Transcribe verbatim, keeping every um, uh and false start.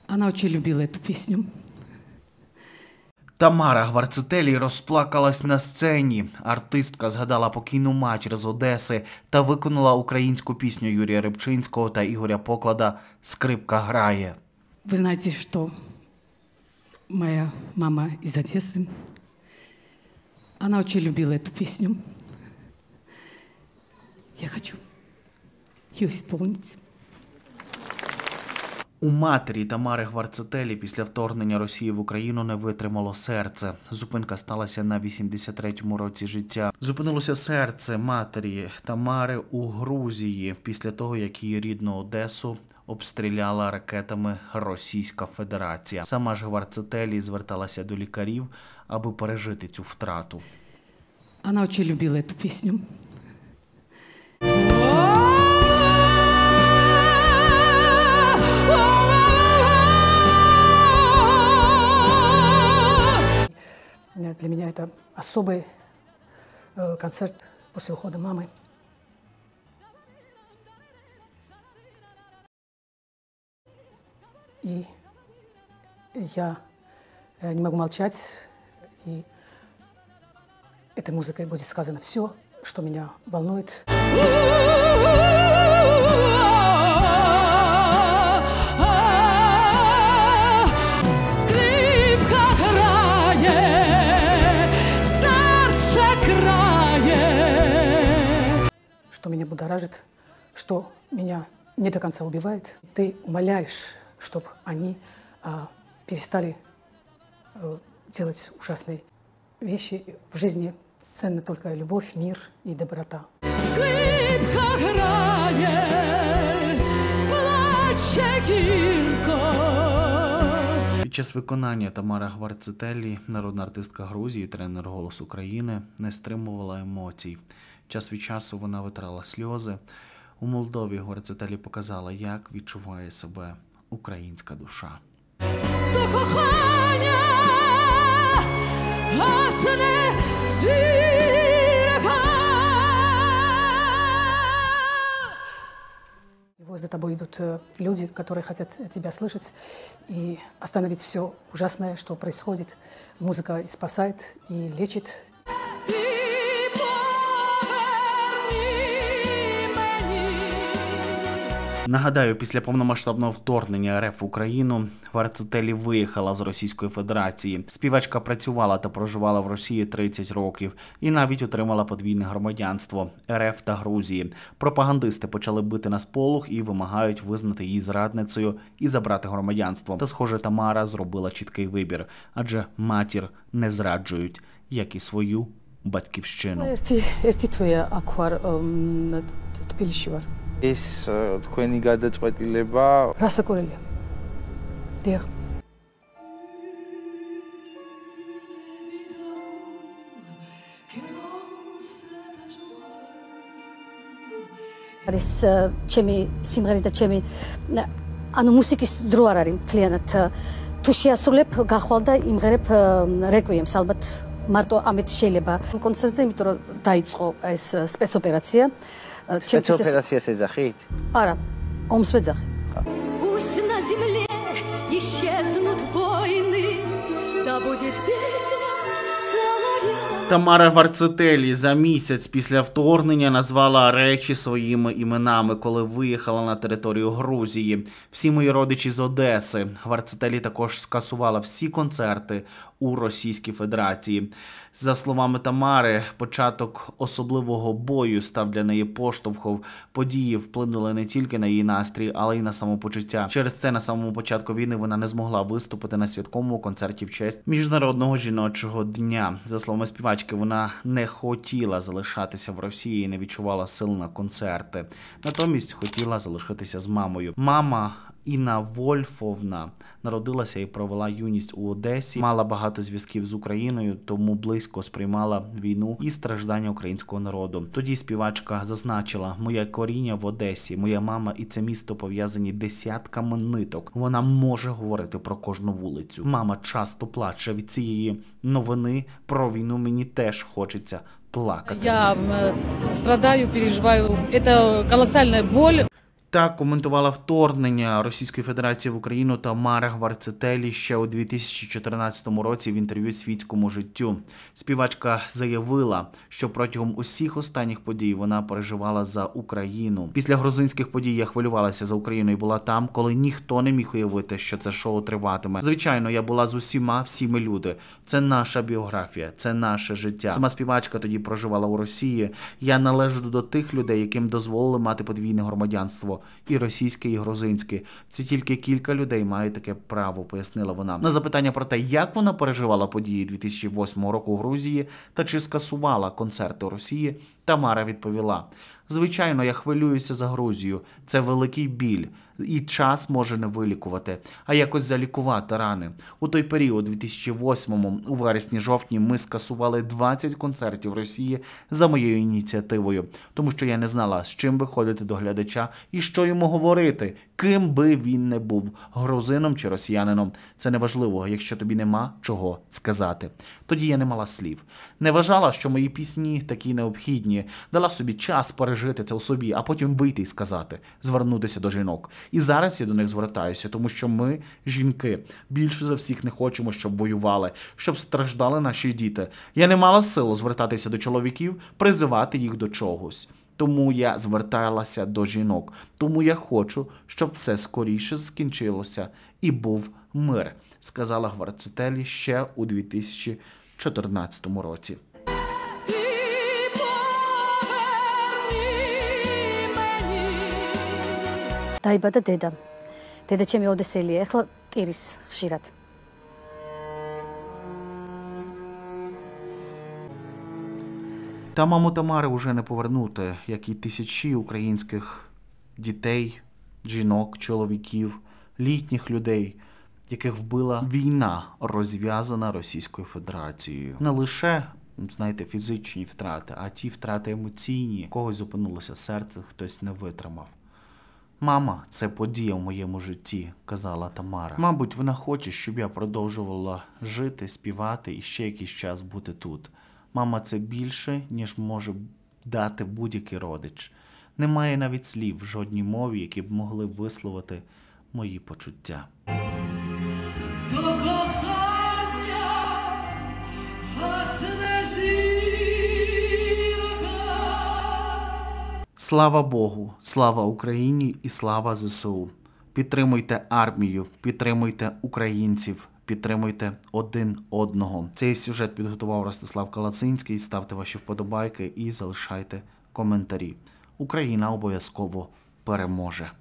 Она очень любила эту песню. Тамара Гварцетелі розплакалась на сцені. Артистка згадала покійну матір з Одеси та виконала українську пісню Юрія Рибчинського та Ігоря Поклада «Скрипка грає». Вы знаете, что моя мама из Одессы, она очень любила эту песню. Я хочу ее исполнить. У матері Тамари Гварцетелі після вторгнення Росії в Україну не витримало серце. Зупинка сталася на вісімдесят третьому році життя. Зупинилося серце матері Тамари у Грузії після того, як її рідну Одесу обстріляла ракетами Російська Федерація. Сама ж Гварцетелі зверталася до лікарів, аби пережити цю втрату. Она очень любила эту песню. Для меня это особый э, концерт после ухода мамы. И я э, не могу молчать, и этой музыкой будет сказано все, что меня волнует. Что меня будоражит, что меня не до конца убивает. Ты умоляешь, чтобы они а, перестали а, делать ужасные вещи. В жизни ценна только любовь, мир и доброта. Скрипка грає, плаче гірко. Під час виконання Тамара Гварцетелі, народна артистка Грузії, тренер «Голос України», не стримувала емоцій. Час від часу вона витирала сльози. У Молдові Гварцетелі показала, як відчуває себе українська душа. До кохання гасне зірка. За тобой идут люди, которые хотят тебя слышать и остановить все ужасное, что происходит. Музыка и спасает, и лечит. Нагадаю, після повномасштабного вторгнення РФ в Україну Гварцетелі виїхала з Російської Федерації. Співачка працювала та проживала в Росії тридцять років і навіть отримала подвійне громадянство – РФ та Грузії. Пропагандисти почали бити на сполох і вимагають визнати її зрадницею і забрати громадянство. Та, схоже, Тамара зробила чіткий вибір, адже матір не зраджують, як і свою батьківщину. Ერთი თვეა აქ ვარ, თბილისში ვარ. ეს თქვენი გადაწყვეტილება რასაკურელია? დიახ. არის ჩემი სიმღერის და ჩემი ანუ მუსიკის დრო არ არის მთლიანად. თუ შეასრულებ, გახვალ და იმღერებ რეკვიემს, ალბათ მარტო ამით შეიძლება. კონცერტზე, იმიტომ რომ დაიწყო ეს სპეცოპერაცია. Спецоперациას ეძახით? არა, ომს ვეძახი. Пусть на земле исчезнут войны, да будет песня соловья. Тамара Гварцетелі за місяць після вторгнення назвала речі своїми іменами, коли виїхала на територію Грузії. Всі мої родичі з Одеси. Гварцетелі також скасувала всі концерти у Російській Федерації. За словами Тамари, початок особливого бою став для неї поштовхом. Події вплинули не тільки на її настрій, але й на самопочуття. Через це на самому початку війни вона не змогла виступити на святковому концерті в честь Міжнародного жіночого дня. За словами співачки, вона не хотіла залишатися в Росії і не відчувала сил на концерти. Натомість хотіла залишитися з мамою. Мама Інна Вольфовна народилася і провела юність у Одесі, мала багато зв'язків з Україною, тому близько сприймала війну і страждання українського народу. Тоді співачка зазначила: «Моє коріння в Одесі, моя мама і це місто пов'язані десятками ниток. Вона може говорити про кожну вулицю. Мама часто плаче. Від цієї новини про війну мені теж хочеться плакати». Я страдаю, переживаю. Это колоссальная боль. Так коментувала вторгнення Російської Федерації в Україну Тамара Гварцетелі ще у дві тисячі чотирнадцятому році в інтерв'ю «Світському життю». Співачка заявила, що протягом усіх останніх подій вона переживала за Україну. Після грузинських подій я хвилювалася за Україну і була там, коли ніхто не міг уявити, що це шоу триватиме. Звичайно, я була з усіма, всі ми люди. Це наша біографія, це наше життя. Сама співачка тоді проживала у Росії. Я належу до тих людей, яким дозволили мати подвійне громадянство. І російське, і грузинське. Це тільки кілька людей мають таке право, пояснила вона. На запитання про те, як вона переживала події дві тисячі восьмого року у Грузії та чи скасувала концерти у Росії, Тамара відповіла: «Звичайно, я хвилююся за Грузію. Це великий біль. І час може не вилікувати, а якось залікувати рани. У той період, дві тисячі восьмому, у вересні-жовтні, ми скасували двадцять концертів в Росії за моєю ініціативою, тому що я не знала, з чим виходити до глядача і що йому говорити, ким би він не був, грузином чи росіянином. Це неважливо, якщо тобі нема чого сказати. Тоді я не мала слів. Не вважала, що мої пісні такі необхідні. Дала собі час пережити це у собі, а потім вийти і сказати, звернутися до жінок. І зараз я до них звертаюся, тому що ми, жінки, більше за всіх не хочемо, щоб воювали, щоб страждали наші діти. Я не мала сил звертатися до чоловіків, призивати їх до чогось. Тому я зверталася до жінок. Тому я хочу, щоб все скоріше скінчилося і був мир», сказала Гварцетелі ще у дві тисячі чотирнадцятому році. Დაიბადა დედა. დედა ჩემი ოდესელია, ეხლა ტირის ხშირად. Та маму Тамари вже не повернути, як і тисячі українських дітей, жінок, чоловіків, літніх людей, яких вбила війна, розв'язана Російською Федерацією. Не лише, знаєте, фізичні втрати, а ті втрати емоційні. Когось зупинилося серце, хтось не витримав. «Мама, це подія в моєму житті», – казала Тамара. Мабуть, вона хоче, щоб я продовжувала жити, співати і ще якийсь час бути тут. Мама – це більше, ніж може дати будь-який родич. Немає навіть слів в жодній мові, які б могли висловити мої почуття. Слава Богу, слава Україні і слава ЗСУ. Підтримуйте армію, підтримуйте українців, підтримуйте один одного. Цей сюжет підготував Ростислав Калацинський. Ставте ваші вподобайки і залишайте коментарі. Україна обов'язково переможе.